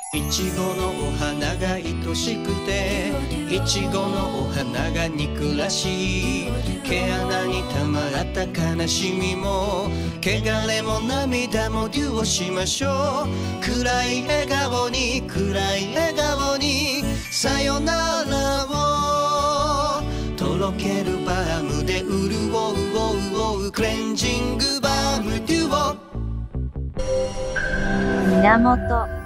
いちごのお花が愛しくて、いちごのお花が憎らしい。毛穴にたまった悲しみも汚れも涙も流をしましょう。暗い笑顔に暗い笑顔にさよならを、とろけるバームで潤うクレンジングバームデュオ。 源